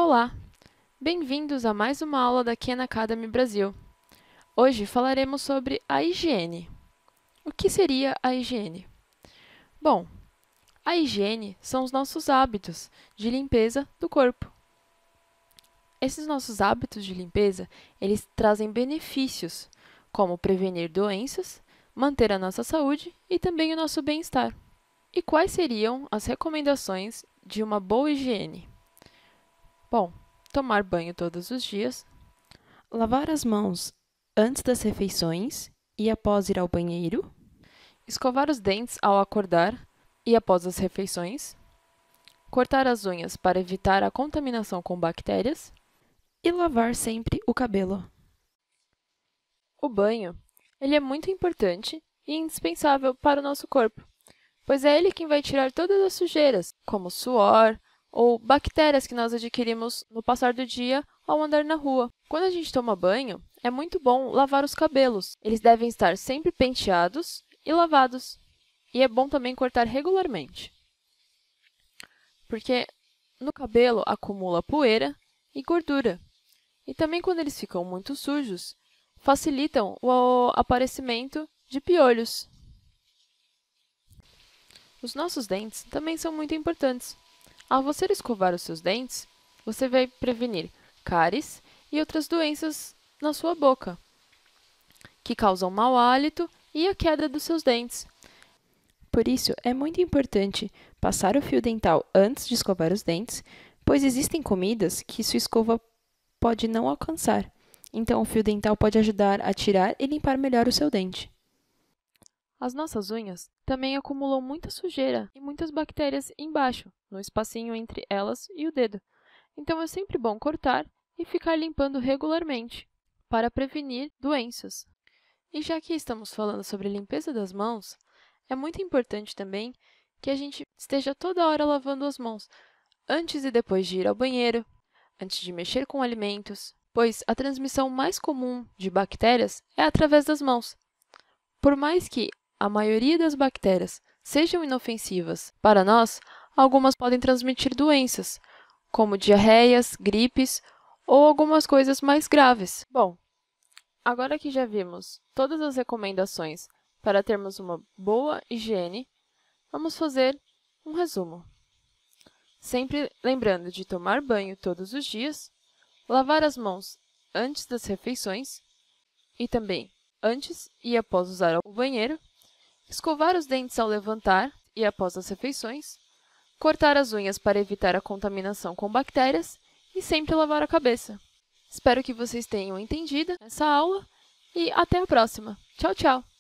Olá! Bem-vindos a mais uma aula da Khan Academy Brasil. Hoje falaremos sobre a higiene. O que seria a higiene? Bom, a higiene são os nossos hábitos de limpeza do corpo. Esses nossos hábitos de limpeza, eles trazem benefícios, como prevenir doenças, manter a nossa saúde e também o nosso bem-estar. E quais seriam as recomendações de uma boa higiene? Bom, tomar banho todos os dias, lavar as mãos antes das refeições e após ir ao banheiro, escovar os dentes ao acordar e após as refeições, cortar as unhas para evitar a contaminação com bactérias e lavar sempre o cabelo. O banho, ele é muito importante e indispensável para o nosso corpo, pois é ele quem vai tirar todas as sujeiras, como suor ou bactérias que nós adquirimos no passar do dia ao andar na rua. Quando a gente toma banho, é muito bom lavar os cabelos. Eles devem estar sempre penteados e lavados. E é bom também cortar regularmente, porque no cabelo acumula poeira e gordura. E também quando eles ficam muito sujos, facilitam o aparecimento de piolhos. Os nossos dentes também são muito importantes. Ao você escovar os seus dentes, você vai prevenir cáries e outras doenças na sua boca, que causam mau hálito e a queda dos seus dentes. Por isso, é muito importante passar o fio dental antes de escovar os dentes, pois existem comidas que sua escova pode não alcançar. Então, o fio dental pode ajudar a tirar e limpar melhor o seu dente. As nossas unhas também acumulam muita sujeira e muitas bactérias embaixo, no espacinho entre elas e o dedo. Então é sempre bom cortar e ficar limpando regularmente, para prevenir doenças. E já que estamos falando sobre limpeza das mãos, é muito importante também que a gente esteja toda hora lavando as mãos, antes e depois de ir ao banheiro, antes de mexer com alimentos, pois a transmissão mais comum de bactérias é através das mãos. Por mais que a maioria das bactérias sejam inofensivas para nós, algumas podem transmitir doenças, como diarreias, gripes ou algumas coisas mais graves. Bom, agora que já vimos todas as recomendações para termos uma boa higiene, vamos fazer um resumo. Sempre lembrando de tomar banho todos os dias, lavar as mãos antes das refeições e também antes e após usar o banheiro, escovar os dentes ao levantar e após as refeições, cortar as unhas para evitar a contaminação com bactérias e sempre lavar a cabeça. Espero que vocês tenham entendido essa aula e até a próxima. Tchau, tchau!